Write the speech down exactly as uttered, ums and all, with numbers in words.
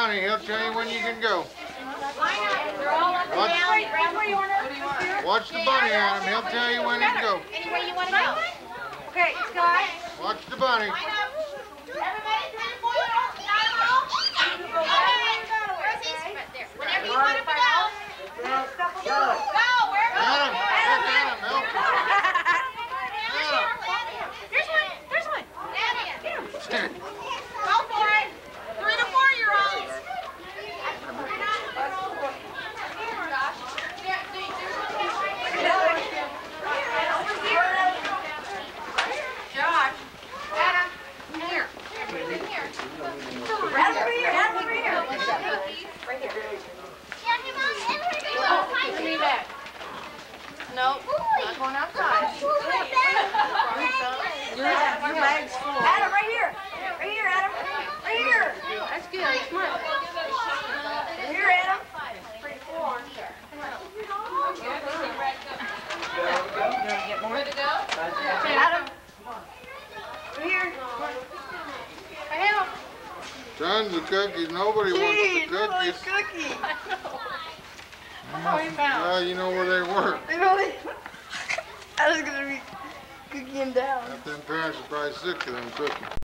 bunny. He'll tell you when you can go. Watch, watch the bunny, Adam. He'll tell you when to go. Anywhere you want to go. Okay, Scott. Watch the bunny. Whenever you want to go. Go, wherever you Adam, want to look, Adam, help him. There's one, there's one. Go for it. Three to four year olds. Josh. Adam, come here. Come here. Adam over here, Adam over here. Right here. Give me back. Nope, not going outside. Your, your bag's full. Adam, right here. Right here, Adam. Right here. That's good. Come on. Right here, Adam. Pretty full. Get more? Ready to go? Adam. Right here. Right here. Tons of cookies. Nobody wants the cookies. Cookie. How we found? Well, you know where they were. They really. I was gonna be cooking down. Half them parents are probably sick of them cookies.